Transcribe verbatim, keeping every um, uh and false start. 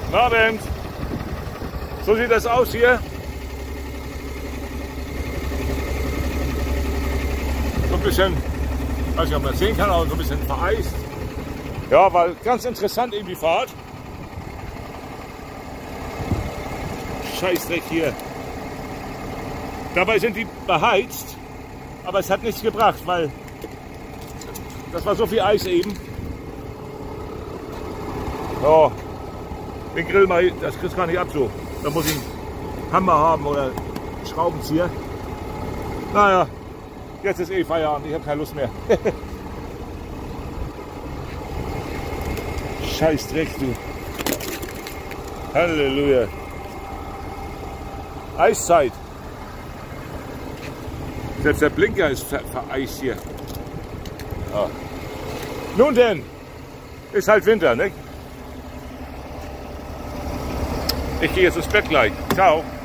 Guten Abend. So sieht das aus hier. So ein bisschen, weiß nicht, ob man das sehen kann, aber so ein bisschen vereist. Ja, weil ganz interessant eben die Fahrt. Scheißdreck hier. Dabei sind die beheizt, aber es hat nichts gebracht, weil das war so viel Eis eben. Oh, den Grill mal, das kriegst du gar nicht ab so. Da muss ich einen Hammer haben oder einen Schraubenzieher. Naja, jetzt ist eh Feierabend, ich habe keine Lust mehr. Scheißdreck, du. Halleluja. Eiszeit. Selbst der Blinker ist ver vereist hier. Ja. Nun denn, ist halt Winter, ne? Ich gehe jetzt ins Bett gleich. Ciao.